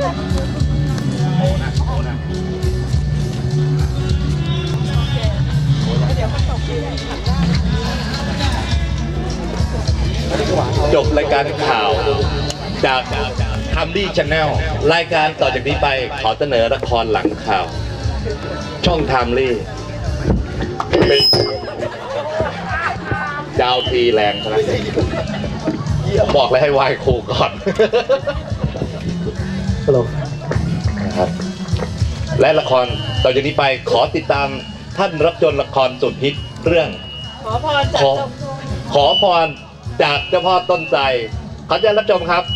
จบรายการข่าวจากทัมดี้ชาแนลรายการต่อจากนี้ไปขอเสนอละครหลังข่าวช่องทัมดี้ดาวทีแรงนะบอกเลยให้ไหว้ครูก่อนนะครับและละครต่อจากนี้ไปขอติดตามท่านรับชมละครสุดฮิตเรื่องขอพรจากเจ้าพ่อต้นไทรขอเชิญรับชมครับ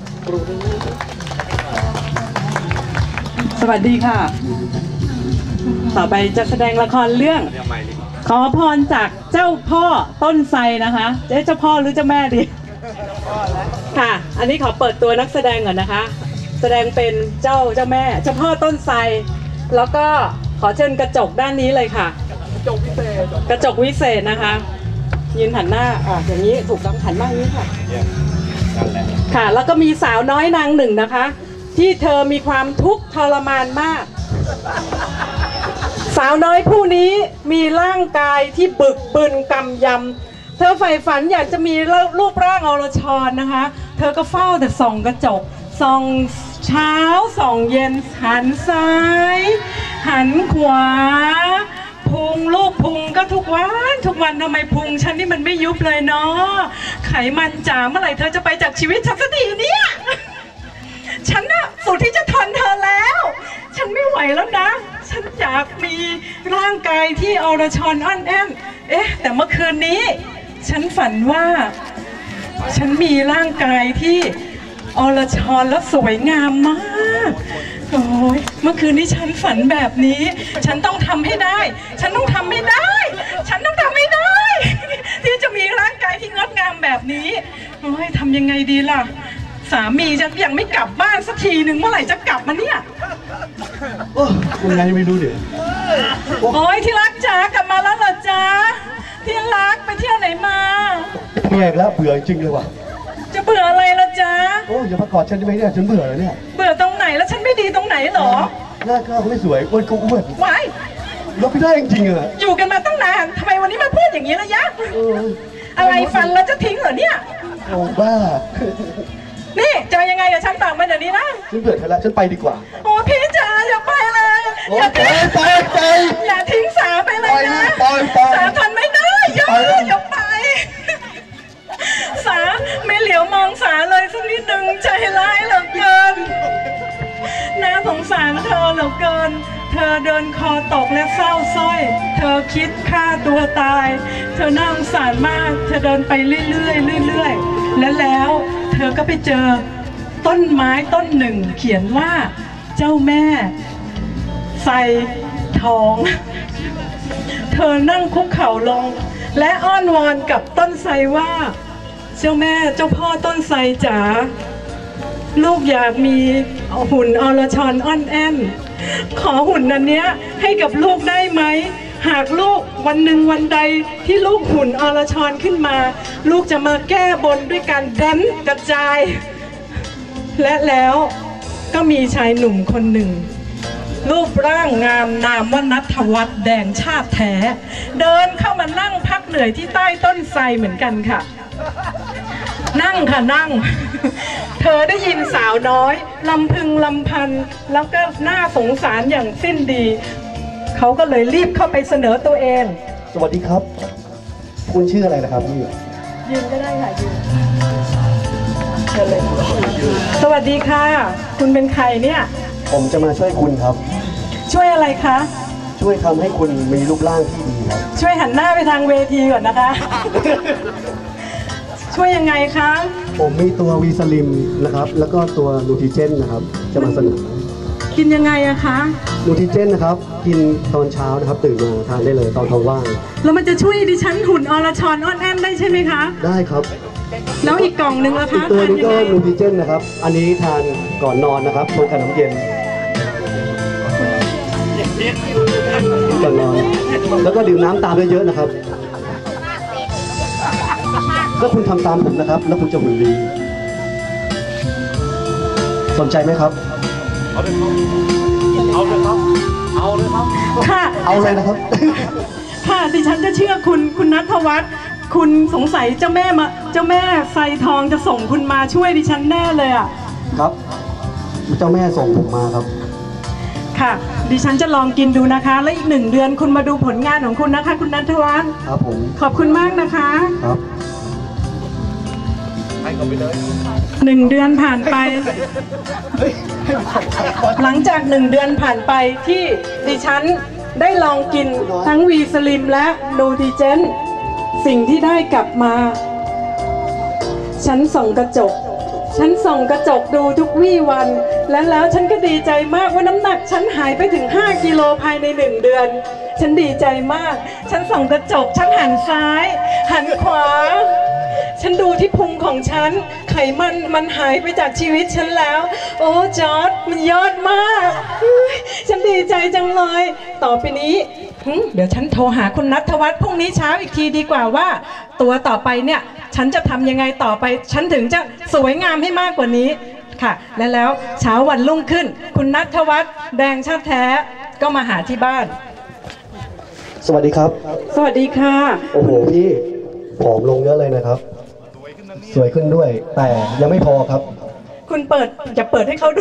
สวัสดีค่ะต่อไปจะแสดงละครเรื่องขอพรจากเจ้าพ่อต้นไทรนะคะเจ้าพ่อหรือเจ้าแม่ดีค่ะอันนี้ขอเปิดตัวนักแสดงก่อนนะคะแสดงเป็นเจ้าแม่เจ้าพ่อต้นไทรแล้วก็ขอเชิญกระจกด้านนี้เลยค่ะกระจกวิเศษนะคะยืนหันหน้าอย่างนี้ถูกต้องหันหน้าอย่างนี้ค่ะค่ะแล้วก็มีสาวน้อยนางหนึ่งนะคะที่เธอมีความทุกข์ทรมานมากสาวน้อยผู้นี้มีร่างกายที่บึกบึนกำยำเธอใฝ่ฝันอยากจะมีรูปร่างอรชรนะคะเธอก็เฝ้าแต่ส่องกระจกส่องเช้าส่องเย็นหันซ้ายหันขวาพุงลูกพุงก็ทุกวันทำไมพุงฉันนี่มันไม่ยุบเลยเนาะไขมันจ๋าเมื่อไหร่เธอจะไปจากชีวิตฉันสักทีเนี่ยฉันน่ะสุดที่จะทนเธอแล้วฉันไม่ไหวแล้วนะฉันอยากมีร่างกายที่อรชรอ่อนแอมแต่เมื่อคืนนี้ฉันฝันว่าฉันมีร่างกายที่อรชรและสวยงามมากโอ้ยเมื่อคืนนี้ฉันฝันแบบนี้ฉันต้องทำให้ได้ฉันต้องทำให้ได้ที่จะมีร่างกายที่งดงามแบบนี้โอ้ยทำยังไงดีล่ะสามีจะยังไม่กลับบ้านสักทีหนึ่งเมื่อไหร่จะกลับมาเนี่ยยังไงไม่รู้เดี๋ยวโอ้ยที่รักจ๋ากลับมาแล้วเหรอจ๊ะที่รักไปเที่ยวไหนมาแย่แล้วเบื่อจริงเลยว่ะจะเบื่ออะไรล่ะจ๊ะโอ้ยอย่ามากอดฉันได้ไหมเนี่ยฉันเบื่อเลยเนี่ยเบื่อตรงไหนแล้วฉันไม่ดีตรงไหนหรอหน้าข้าวไม่สวยอ้วนก็อ้วนไว้รับไม่ได้จริงๆอะอยู่กันมาตั้งนานทำไมวันนี้มาพูดอย่างนี้ล่ะยะอะไรฟันแล้วจะทิ้งเหรอเนี่ยโอ้บ้านี่จะยังไงกับฉันต่างไปเดี๋ยวนี้นะฉันเบื่อเธอแล้วฉันไปดีกว่าโอ้พี่จ๋าอย่าไปเลยอย่าทิ้งสาไปเลยนะสาทนไม่ได้อย่าไปสาไม่เหลียวมองสาเลยสักนิดนึงใจร้ายเหลือเกินน่าสงสารเธอเหลือเกินเธอเดินคอตกและเศร้าส้อยเธอคิดฆ่าตัวตายเธอน่าสงสารมากเธอเดินไปเรื่อยแล้วเธอก็ไปเจอต้นไม้ต้นหนึ่งเขียนว่าเจ้าแม่ไทรทองเธอนั่งคุกเข่าลงและอ้อนวอนกับต้นไทรว่าเจ้าแม่เจ้าพ่อต้นไทรจ๋าลูกอยากมีหุ่นอรชรอ่อนแอนขอหุ่นอันเนี้ยให้กับลูกได้ไหมหากลูกวันหนึ่งวันใดที่ลูกหุ่นอรชรขึ้นมาลูกจะมาแก้บนด้วยการแดนกระจายและแล้วก็มีชายหนุ่มคนหนึ่งรูปร่างงามนามว่าณัฐวัฒน์แดงชาติแท้เดินเข้ามานั่งพักเหนื่อยที่ใต้ต้นไทรเหมือนกันค่ะนั่งค่ะนั่งเธอได้ยินสาวน้อยลำพึงลำพันแล้วก็น่าสงสารอย่างสิ้นดีเขาก็เลยรีบเข้าไปเสนอตัวเองสวัสดีครับคุณชื่ออะไรนะครับพี่ยืนก็ได้ค่ะยืนเชิญเลยสวัสดีค่ะคุณเป็นใครเนี่ยผมจะมาช่วยคุณครับช่วยอะไรคะช่วยทำให้คุณมีรูปร่างที่ดีครับช่วยหันหน้าไปทางเวทีก่อนนะคะช่วยยังไงคะผมมีตัววีสลิมนะครับแล้วก็ตัวนูทริเจนนะครับจะมาเสนอกินยังไงอะคะนูทริเจนนะครับกินตอนเช้านะครับตื่นมาทานได้เลยตอนท้องว่างแล้วมันจะช่วยดิฉันหุ่นอรชรอ่อนแอนได้ใช่ไหมคะได้ครับแล้วอีกกล่องหนึ่งล่ะคะตัวนี้ก็นูทริเจนนะครับอันนี้ทานก่อนนอนนะครับชงกับน้ำเย็นก่อนนอนแล้วก็ดื่มน้ำตามเยอะๆนะครับแล้วคุณทำตามผมนะครับแล้วคุณจะหุ่นดีสนใจไหมครับเอาเลยครับค่ะเอาเลยนะครับค่ะดิฉันจะเชื่อคุณณัฐวัฒน์คุณสงสัยเจ้าแม่ไซทองจะส่งคุณมาช่วยดิฉันแน่เลยอ่ะครับ เจ้าแม่ส่งผมมาครับค่ะ ดิฉันจะลองกินดูนะคะ และอีก1 เดือนคุณมาดูผลงานของคุณนะคะ คุณณัฐวัฒน์ครับผมขอบคุณมากนะคะครับ 1 เดือนผ่านไป หลังจาก1 เดือนผ่านไปที่ดิฉันได้ลองกินทั้งวีสลิมและนูทริเจนสิ่งที่ได้กลับมา ฉันส่องกระจกดูทุกวี่วัน แล้วฉันก็ดีใจมากว่าน้ำหนักฉันหายไปถึง5 กิโลภายใน1 เดือน ฉันดีใจมาก ฉันส่องกระจกฉันหันซ้าย หันขวา ฉันดูที่พุงของฉันไขมันหายไปจากชีวิตฉันแล้ว โอ้จอร์จมันยอดมากฉันดีใจจังเลยต่อไปนี้เดี๋ยวฉันโทรหาคุณณัฐวัฒน์พรุ่งนี้เช้าอีกทีดีกว่าว่า ตัวต่อไปเนี่ยฉันจะทำยังไงต่อไปฉันถึงจะสวยงามให้มากกว่านี้ค่ะและแล้วเช้าวันรุ่งขึ้นคุณณัฐวัฒน์แดงชาติแท้ก็มาหาที่บ้านสวัสดีครับสวัสดีค่ะโอ้โหพี่ผอมลงเยอะเลยนะครับ สวยขึ้นด้วย แต่ยังไม่พอครับคุณอย่าเปิดให้เขาดู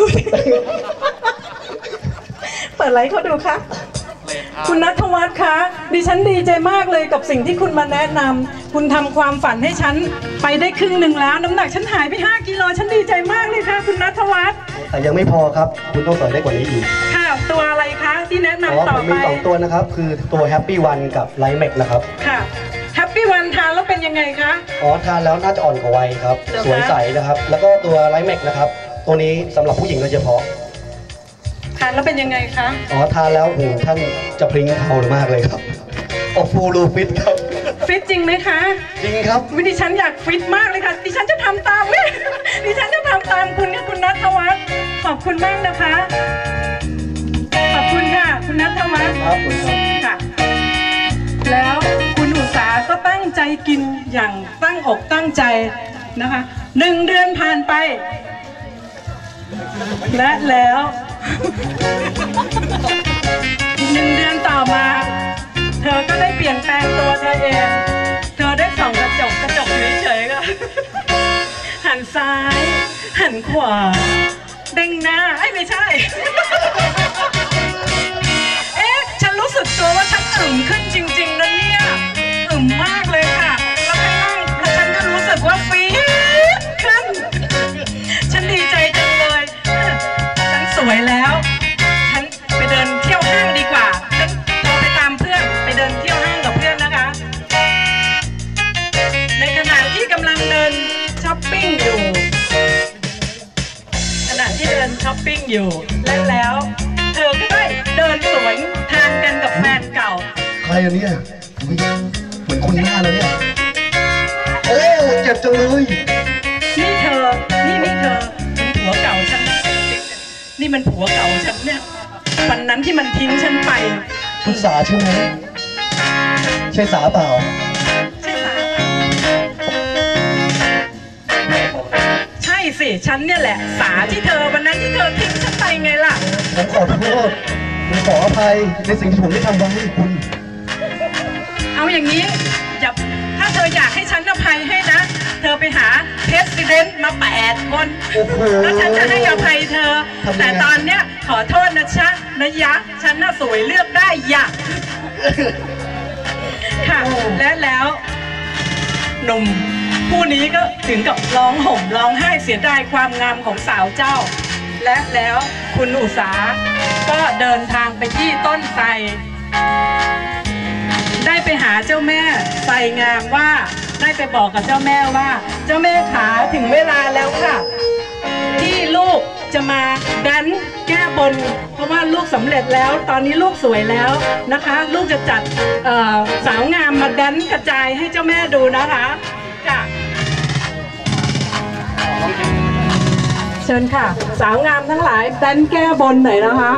เปิดอะไรเขาดูคะคุณณัฐวัฒน์คะดิฉันดีใจมากเลยกับสิ่งที่คุณมาแนะนำคุณทำความฝันให้ฉันไปได้ครึ่งหนึ่งแล้วน้ำหนักฉันหายไป5 กิโลฉันดีใจมากเลยค่ะคุณณัฐวัฒน์แต่ยังไม่พอครับคุณต้องใส่ได้กว่านี้อีกค่ะตัวอะไรคะที่แนะนำต่อไปผมมี2 ตัวนะครับคือตัว Happy One กับไลท์แม็กนะครับค่ะแฮปปี้วันทานแล้วเป็นยังไงคะทานแล้วน่าจะอ่อนกว่าวัยครับสวยใสนะครับแล้วก็ตัวไลท์แม็กนะครับตัวนี้สำหรับผู้หญิงโดยเฉพาะทานแล้วเป็นยังไงคะทานแล้วท่านจะพริ้งเผามากเลยครับออกฟูลฟิตครับฟิตจริงไหมคะจริงครับดิฉันอยากฟิตมากเลยค่ะดิฉันจะทำตามเลยดิฉันจะทำตามคุณณัฐวัฒน์ขอบคุณมากนะคะขอบคุณค่ะคุณณัฐวัฒน์ครับคุณค่ะแล้วคุณอุษาก็ตั้งใจกินอย่างตั้งอกตั้งใจนะคะ1 เดือนผ่านไปและแล้ว1 เดือนต่อมาเธอก็ได้เปลี่ยนแปลงตัวเธอเองเธอได้ส่องกระจกเฉยๆค่ะหันซ้ายหันขวาเด้งหน้าไม่ใช่ฉันรู้สึกตัวว่าฉันอึมขึ้นจริงๆนะเนี่ยอึมมากเลยค่ะแล้วฉันก็รู้สึกว่าฟี๊ดขึ้นฉันดีใจจังเลยฉันสวยแล้วฉันไปเดินเที่ยวห้างดีกว่าฉันโทรไปตามเพื่อนไปเดินเที่ยวห้างกับเพื่อนนะคะในขณะที่กำลังเดินช้อปปิ้งอยู่และแล้วเธอก็ได้เดินสวนทางกันกับแฟนเก่าใครอันนี้เหมือนคนหน้าแล้วเนี่ยเจ็บจังเลยนี่เธอเป็นผัวเก่าฉันนี่มันผัวเก่าฉันเนี่ยวันนั้นที่มันทิ้งฉันไปคุณสาใช่ไหมใช่สาเปล่าใช่สิฉันเนี่ยแหละสาที่เธอวันนั้นที่เธอทิ้งฉันไปไงล่ะผมขอโทษผมขออภัยในสิ่งที่ผมได้ทำไว้ให้คุณเอาอย่างนี้ถ้าเธออยากให้ฉันอภัยให้นะเธอไปหาเพรสิดเนนต์มา8 คนแล้วฉันจะให้อภัยเธอแต่ตอนเนี้ยขอโทษนะยะฉันน่ะสวยเลือกได้ยะค่ะและแล้วหนุ่มผู้นี้ก็ถึงกับร้องห่มร้องไห้เสียดายความงามของสาวเจ้าและแล้วคุณอุษาก็เดินทางไปที่ต้นไทรได้ไปหาเจ้าแม่ไทรงามว่าได้ไปบอกกับเจ้าแม่ว่าเจ้าแม่ขาถึงเวลาแล้วค่ะที่ลูกจะมาแดนแก้บนเพราะว่าลูกสำเร็จแล้วตอนนี้ลูกสวยแล้วนะคะลูกจะจัดสาวงามมาแดนกระจายให้เจ้าแม่ดูนะคะค่ะเชิญค่ะสาวงามทั้งหลายแดนแก้บนหน่อยนะคะ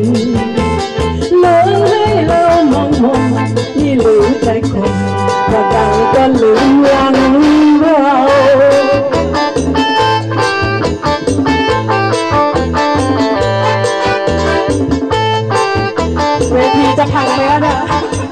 หลงให้เรามองมนนี่หรือใจคนพอดังก็ลืมหลังเราเวทีจะพังไหมอะเนี่ย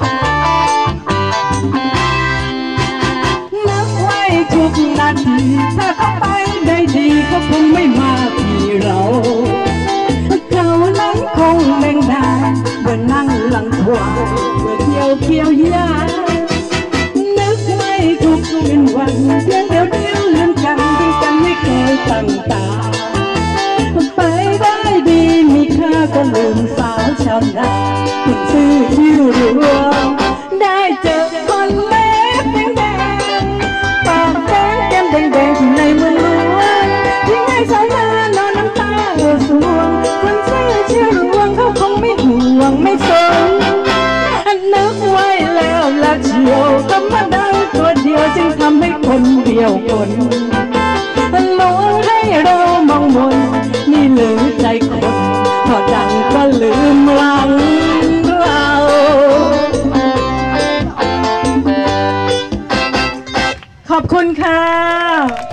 นับไว้ทุกนาทีถ้าเขาไปได้ดีก็คงไม่มาที่เราเขานั้นคงแบ่งได้เมื่อนั่งหลังควายเมื่อเคี้ยวยานึกไม่ทุกเป็นวันเพียงเดียวลืมกันที่กันไม่เคยตั้งตาไปได้ดีมีค่าก็ลืมสาวชาวนาคุณซื้อคิวรวงได้เจอคนเล็บแดงปากแดงแก้มแดงที่ในเมืองหลวงที่ให้สาวนา สวงคนเชื่อเชื่อรวงเขาคงไม่ห่วงไม่สนนึกไว้แล้วละเชียวก็มาดังตัวเดียวจึงทำให้คนเดียวคนลวงให้เรามองมนนี่หรือใจคนพอดังก็ลืมหลังเราขอบคุณค่ะ